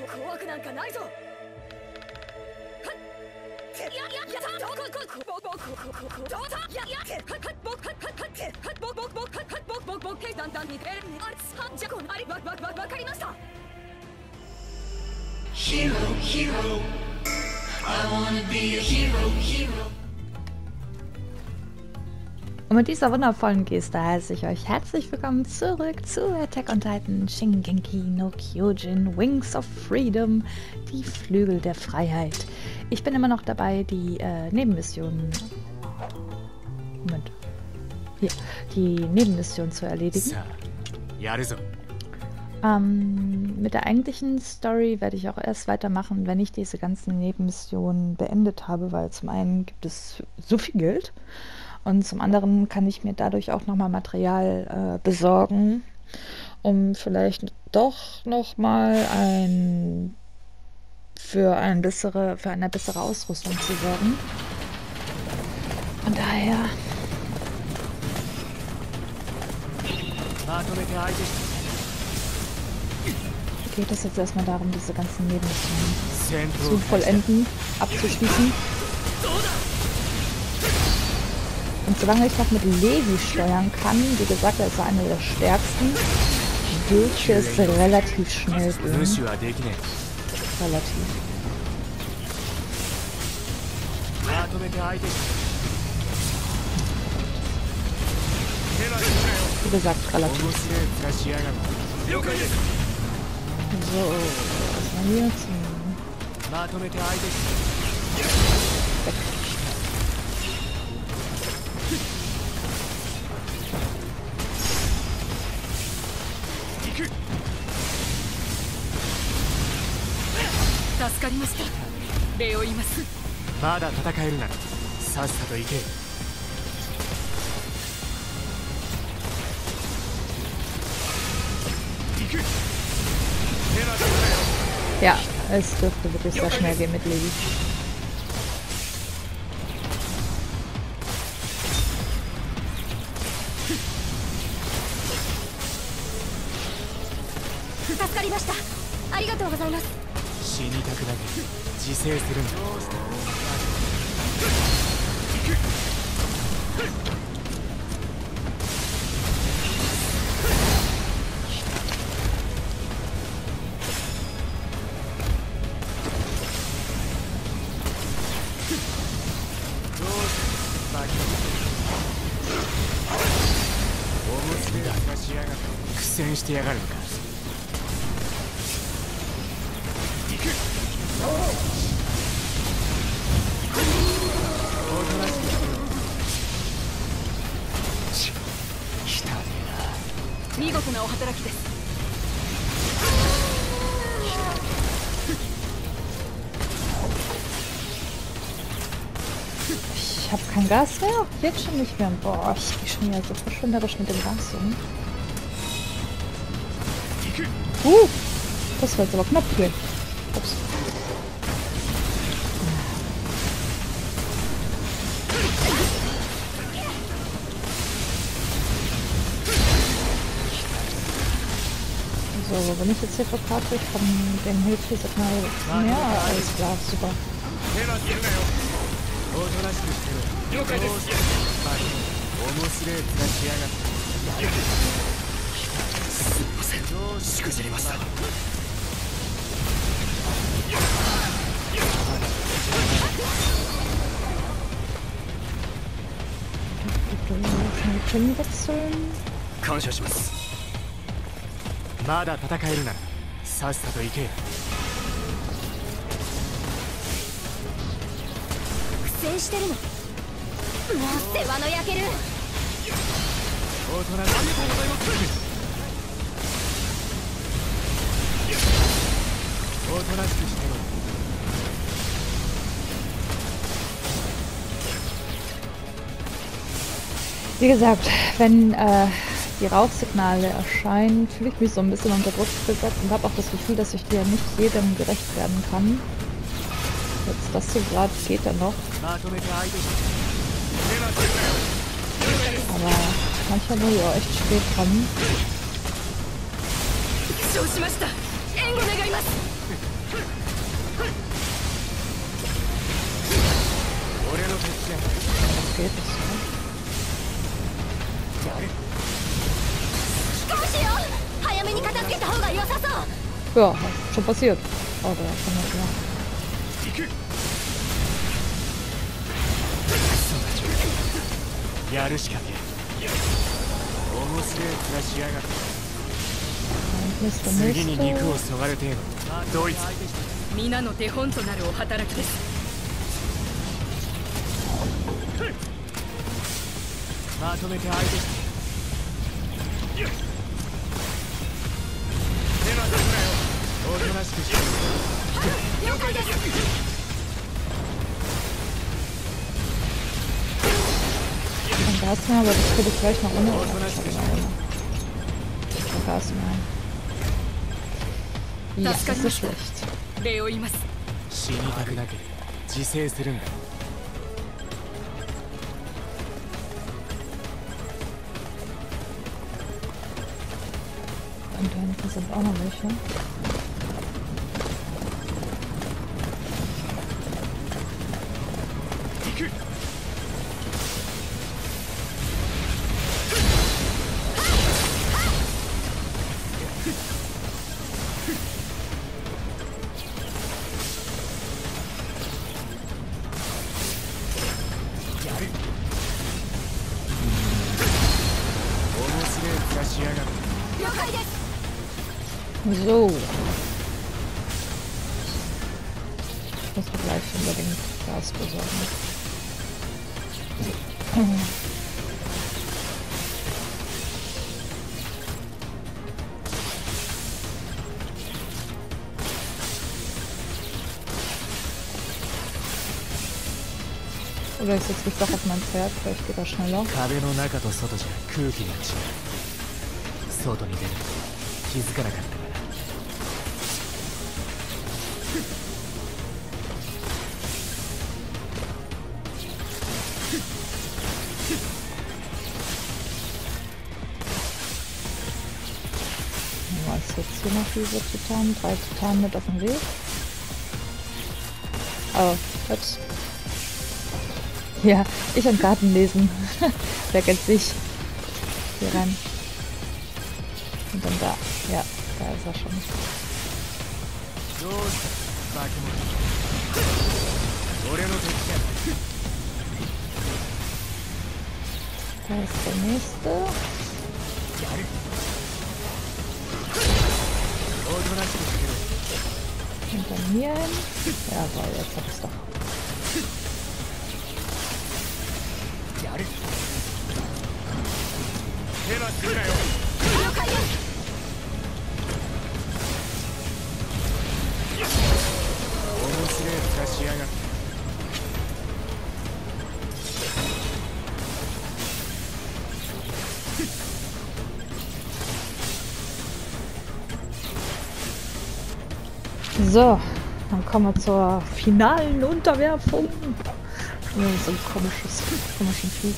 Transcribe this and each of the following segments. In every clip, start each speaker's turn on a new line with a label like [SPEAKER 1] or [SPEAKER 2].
[SPEAKER 1] Hero, hero, I wanna be a hero, hero. Und mit dieser wundervollen Geste heiße ich euch herzlich willkommen zurück zu Attack on Titan Shingeki no Kyojin Wings of Freedom, die Flügel der Freiheit. Ich bin immer noch dabei, die Nebenmissionen... Moment. Hier, die Nebenmission zu erledigen. Mit der eigentlichen Story werde ich auch erst weitermachen, wenn ich diese ganzen Nebenmissionen beendet habe, weil zum einen gibt es so viel Geld und zum anderen kann ich mir dadurch auch nochmal Material besorgen, um vielleicht doch nochmal für eine bessere Ausrüstung zu sorgen. Von daher... geht es jetzt erstmal darum, diese ganzen Nebenmissionen zu vollenden, abzuschließen. Und solange ich noch mit Levi steuern kann, wie gesagt, er ist einer der stärksten, dürfte es relativ schnell gehen. Relativ. Wie gesagt, relativ. So, erstmal hier zum Weg. Ja, es dürfte wirklich sehr schnell gehen mit Levi. Ich habe kein Gas mehr, jetzt schon nicht mehr. Boah, ich gehe schon wieder so verschwenderisch mit dem Gas um. Das war jetzt aber knapp hier. Ups. So, wenn ich jetzt hier verkaufe, ich kann dem Hilfesignal mehr. Alles klar, super. Schnell wechseln. Wie gesagt, wenn die Rauchsignale erscheinen, fühle ich mich so ein bisschen unter Druck gesetzt und habe auch das Gefühl, dass ich hier nicht jedem gerecht werden kann. Jetzt das hier gerade geht dann noch. Aber manchmal muss ich auch echt spät kommen. Das geht nicht so. Ja, schon passiert. Oh, da kann man ja.
[SPEAKER 2] やるしかねえ。面白い暮らしやがって。
[SPEAKER 1] Mr.
[SPEAKER 2] 次に肉
[SPEAKER 1] Misto.
[SPEAKER 2] をそがれてえの。ドイツ。
[SPEAKER 3] 皆の手本となるお働きです。
[SPEAKER 2] まとめて相手して。手間取るなよ。おとなしくして。
[SPEAKER 3] 了解です。
[SPEAKER 1] Kein Gas mehr, aber das würde ich gleich noch ohne. Kein Gas mehr. Ja, das ist schlecht.
[SPEAKER 3] 礼を言います。
[SPEAKER 2] 死にたくなければ自制するんだ。
[SPEAKER 1] Und da hinten sind auch noch welche. So. Ich muss mir gleich unbedingt Gas besorgen. Oder ich setze mich doch auf mein Pferd, vielleicht geht das schneller.
[SPEAKER 2] 壁の中と外じゃ空気が違う。外に出ると気づかなかったから。
[SPEAKER 1] Was jetzt hier noch diese Titanen? 3 Titanen mit auf dem Weg. Oh, ups. Ja, ich und Karten lesen. Wer kennt sich? Hier rein. Und dann da. Ja, da ist er schon. Da ist der nächste. Hinter mir hin. Jawohl, jetzt hab ich's doch. So, dann kommen wir zur finalen Unterwerfung. Ja, so ein komischen Vieh.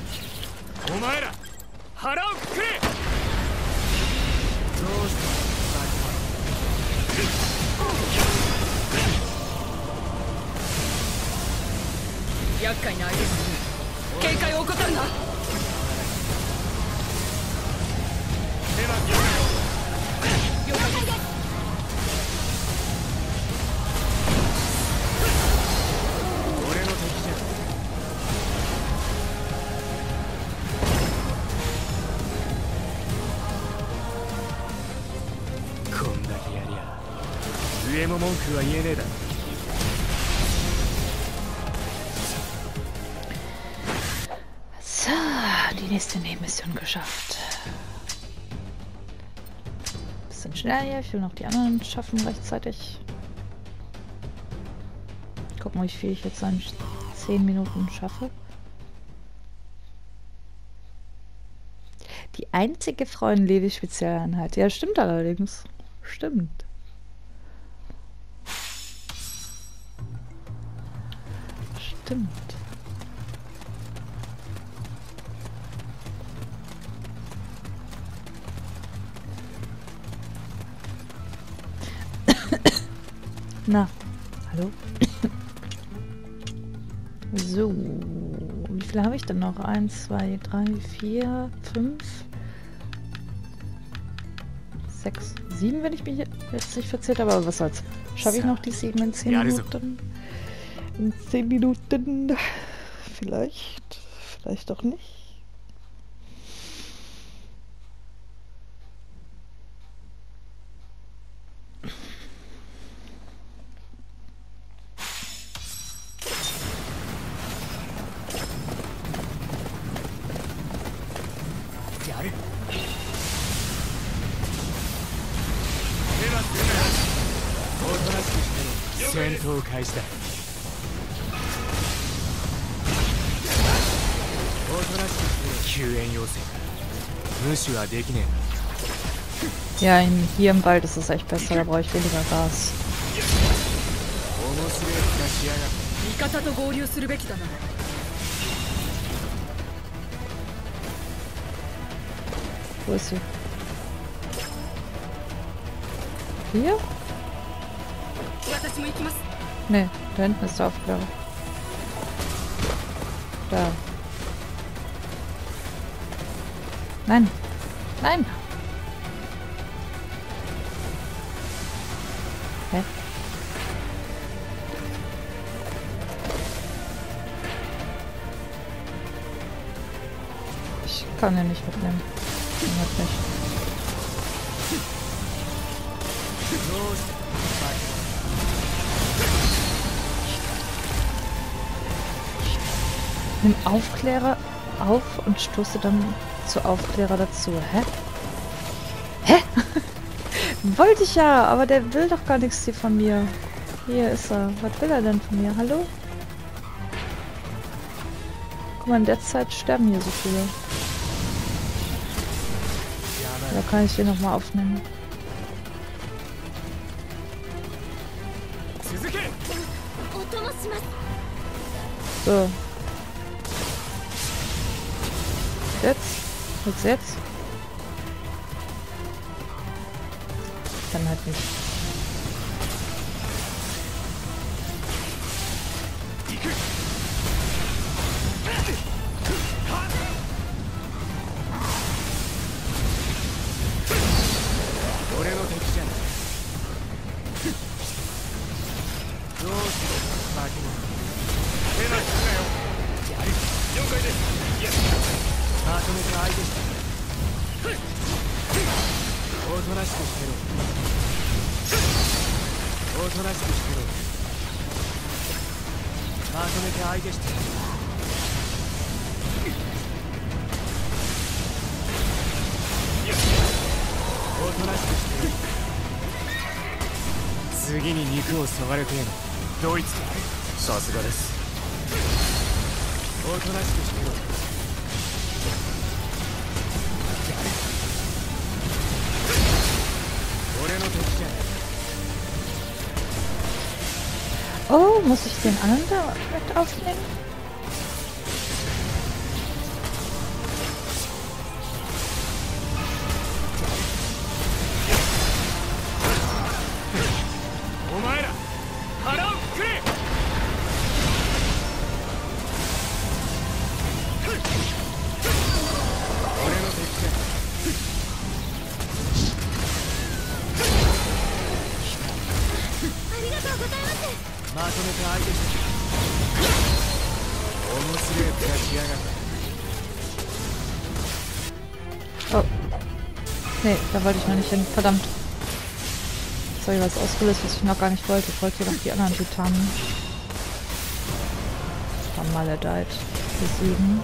[SPEAKER 1] So, die nächste Nebenmission geschafft. Bisschen schneller hier, ich will noch die anderen schaffen rechtzeitig. Gucken, wie viel ich jetzt in 10 Minuten schaffe. Die einzige Frau in Levi Spezialeinheit. Ja, stimmt allerdings. Stimmt. Stimmt. Na, hallo? So, wie viele habe ich denn noch? 1, 2, 3, 4, 5, 6, 7, wenn ich mich jetzt nicht verzählt habe. Aber was soll's? Schaffe ich noch die 7 in 10 Minuten? In 10 Minuten? Vielleicht. Vielleicht doch nicht. Ja, hier im Wald ist es echt besser, da brauche ich weniger Gas.
[SPEAKER 3] 味方と合流するべきだな。
[SPEAKER 1] Wo ist sie? Hier?
[SPEAKER 3] 私も行きます。
[SPEAKER 1] Ne, da hinten ist der Aufklärer. Da. Nein. Nein. Hä? Ich kann den nicht mitnehmen. Hat nicht. Nimm Aufklärer auf und stoße dann zu Aufklärer dazu. Hä? Hä? Wollte ich ja, aber der will doch gar nichts hier von mir. Hier ist er. Was will er denn von mir? Hallo? Guck mal, in der Zeit sterben hier so viele. Da kann ich den nochmal aufnehmen. So. Jetzt. Dann halt nicht. Oh, muss ich den anderen da mit aufnehmen? Oh. Nee, da wollte ich noch nicht hin. Verdammt. Jetzt habe ich was ausgelöst, was ich noch gar nicht wollte. Ich wollte doch die anderen Titanen. Vermaledeit besiegen.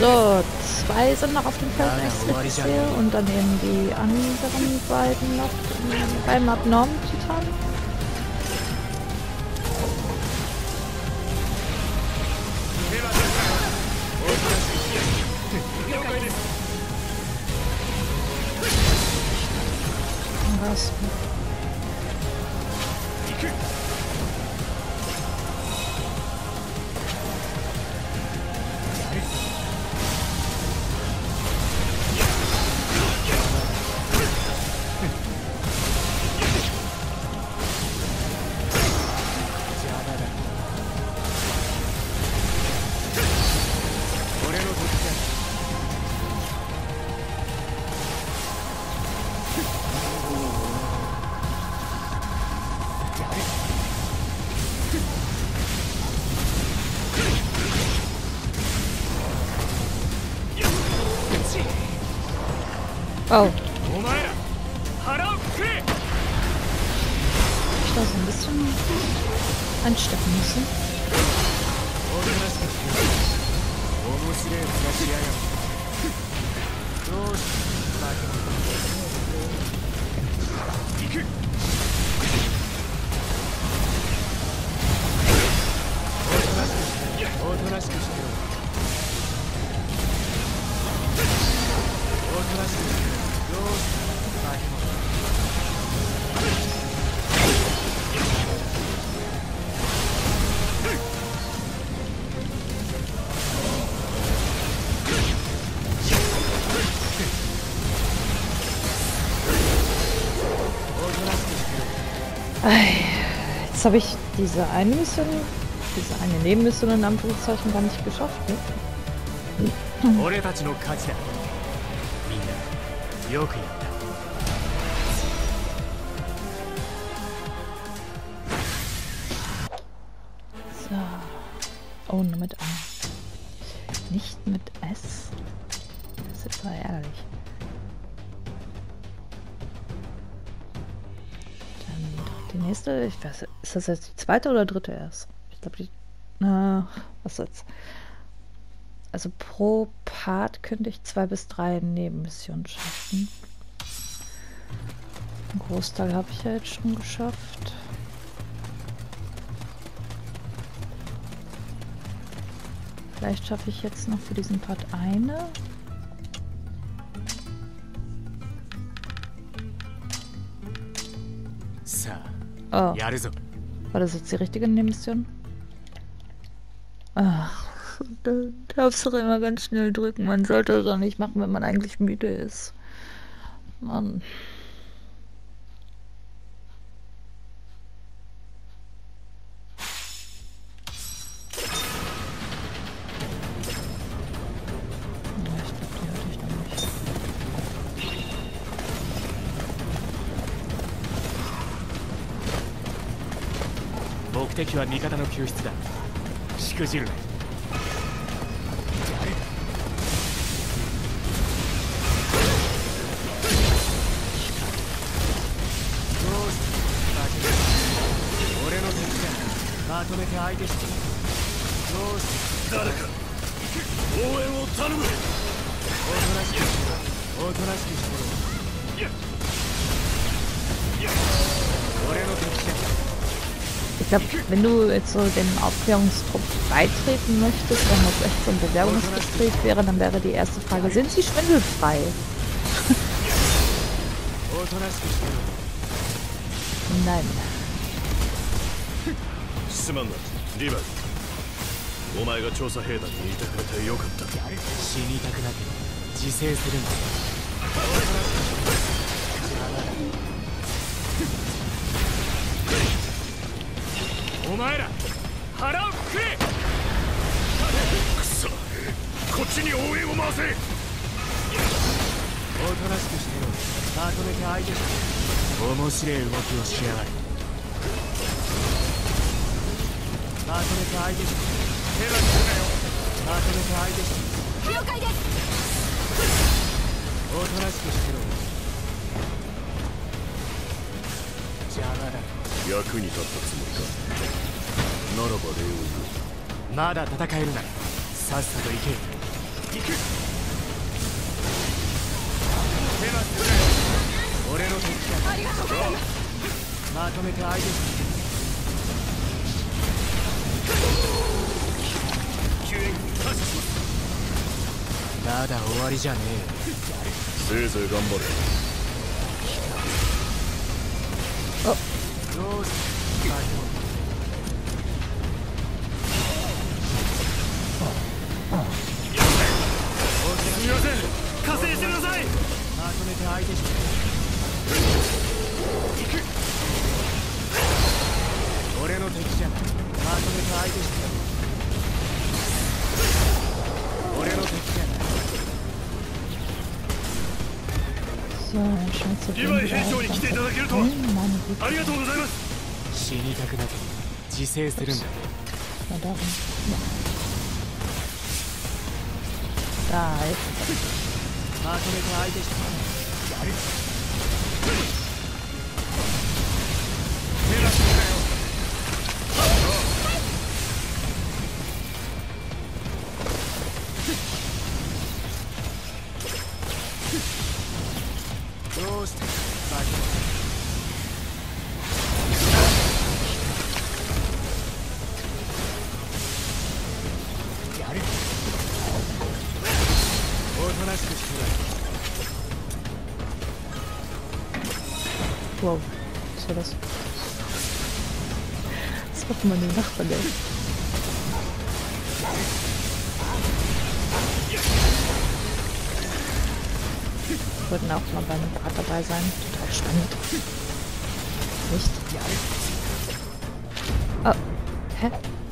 [SPEAKER 1] So, 2 sind noch auf dem Feld, wenn ich es sehe. Und dann eben die anderen beiden noch beim Abnorm-Titan. Was? Oh. Ich da so ein bisschen anstecken müssen. Jetzt habe ich diese eine Mission, diese eine Nebenmission in Anführungszeichen gar nicht geschafft. Ne? So. Oh, nur mit A. Nicht mit S. Das ist jetzt mal ärgerlich. Die nächste, ich weiß, ist das jetzt die zweite oder dritte erst? Ich glaube die. Was jetzt? Also pro Part könnte ich 2 bis 3 Nebenmissionen schaffen. Einen Großteil habe ich ja jetzt schon geschafft. Vielleicht schaffe ich jetzt noch für diesen Part eine. Oh. War das jetzt die richtige Nebenmission? Ach, dann darfst du doch immer ganz schnell drücken. Man sollte das auch nicht machen, wenn man eigentlich müde ist. Mann.
[SPEAKER 2] 敵は味方の救出だ。しくじるね。俺の敵だ。まとめて相手して。どうし誰か応援を頼む。おとなしくしろ。おとなしくしろ。俺の敵だ。
[SPEAKER 1] Ich glaube, wenn du jetzt so dem Aufklärungstrupp beitreten möchtest, wenn das echt so ein Bewerbungsgespräch wäre, dann wäre die erste Frage, sind sie schwindelfrei? Nein.
[SPEAKER 4] 役に立ったつもりか。ならば礼を言う。
[SPEAKER 2] まだ戦えるならさっさと行け。 く手はする俺の敵だ。
[SPEAKER 3] ありがとうございます。
[SPEAKER 2] まとめて相手して救援感謝します。まだ終わりじゃね
[SPEAKER 4] せいぜい頑張れ。
[SPEAKER 2] え。どうしてバケモンすみません、加勢してください。まとめて相手して行く。俺の敵じゃない。まとめて相手して俺の敵じゃない。
[SPEAKER 1] So, dann scheint es
[SPEAKER 2] 今井兵長に来ていただけるとは
[SPEAKER 1] Meine Güte.
[SPEAKER 2] ありがとうございます。死にたくなければ自制するんだ。
[SPEAKER 1] Ja, darum. Ja. Da ist
[SPEAKER 2] まとめて相手してやる。手出してくれよ。どうしてバケモンやる。おとなしくしてくれ。
[SPEAKER 1] wow. Was war das? Das war mal eine Nachbarn. Wollten auch mal bei einem Part dabei sein. Total spannend. Nicht? Oh. Hä?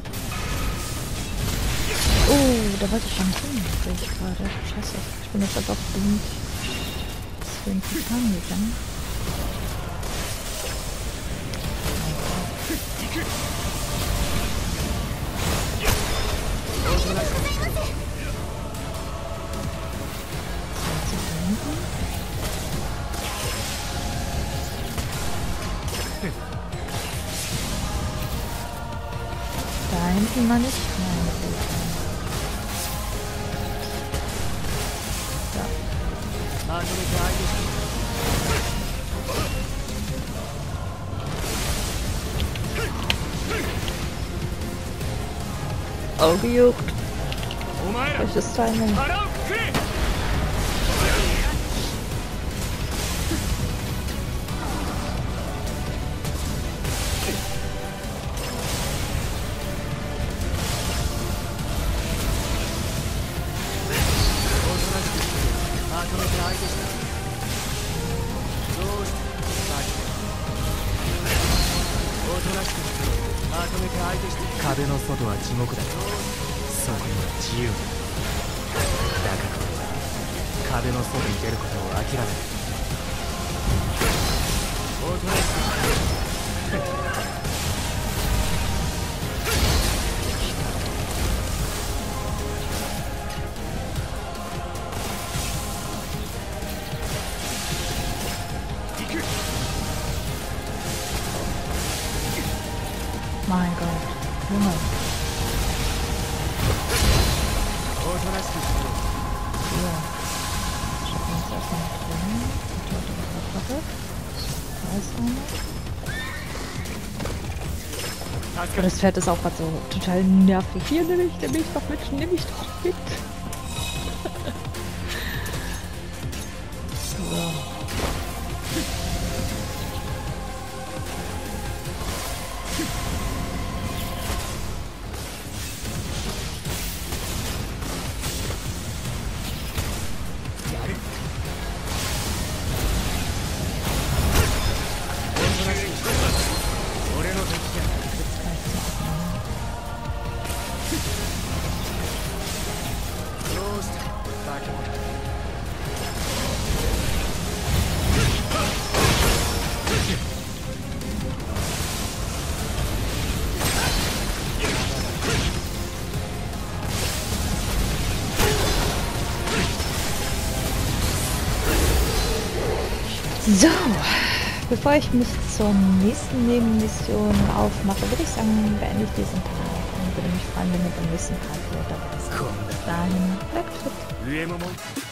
[SPEAKER 1] Oh, da wollte ich schon hin, sehe ich gerade. Scheiße. Ich bin jetzt aber auch blind. Deswegen Titan gegangen. Da hinten mal nicht. Meine Güte. So.
[SPEAKER 2] まとめて相手して
[SPEAKER 1] Oh, gejuckt.
[SPEAKER 2] お前ら
[SPEAKER 1] Welches Timing?
[SPEAKER 2] 腹をくくれ。 壁の外は地獄だ。そこには自由だ。だから壁の外に出ることを諦めない。おとなしく。行く。
[SPEAKER 1] Mein Gott. Junge.
[SPEAKER 2] おとなしくしてろ。
[SPEAKER 1] Ja. Schaffen wir uns erstmal mit drin. Die Torte ist Waffe. Da ist einer. Und das Pferd ist auch gerade so total nervig. Hier, nimm ich doch mit, nimm ich doch mit. So. So, bevor ich mich zur nächsten Nebenmission aufmache, würde ich sagen, beende ich diesen Part an würde mich freuen, wenn ihr beim nächsten Part wieder dabei seid. Bis dahin, bleibt fit.
[SPEAKER 2] 上ももう